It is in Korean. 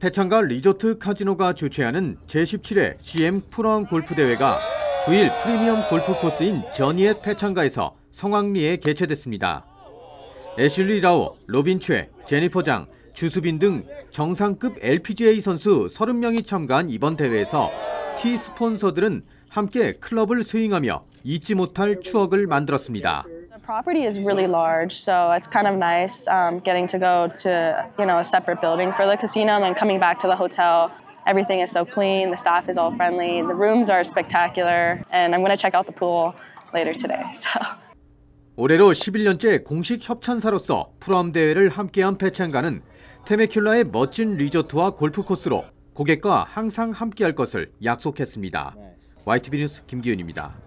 패창가 리조트 카지노가 주최하는 제17회 CM 프로암 골프대회가 9일 프리미엄 골프 코스인 저니엣 패창가에서 성황리에 개최됐습니다. 애슐리 라오, 로빈 최, 제니퍼 장, 주수빈 등 정상급 LPGA 선수 30명이 참가한 이번 대회에서 티 스폰서들은 함께 클럽을 스윙하며 잊지 못할 추억을 만들었습니다. The property is really large, so it's kind of nice getting to go to a separate building for the casino and then coming back to the hotel. Everything is so clean, the staff is all friendly, the rooms are spectacular, and I'm going to check out the pool later today. So. 올해로 11년째 공식 협찬사로서 프로암 대회를 함께한 패창가는 테메큘라의 멋진 리조트와 골프 코스로 고객과 항상 함께할 것을 약속했습니다. YTV 뉴스 김기훈입니다.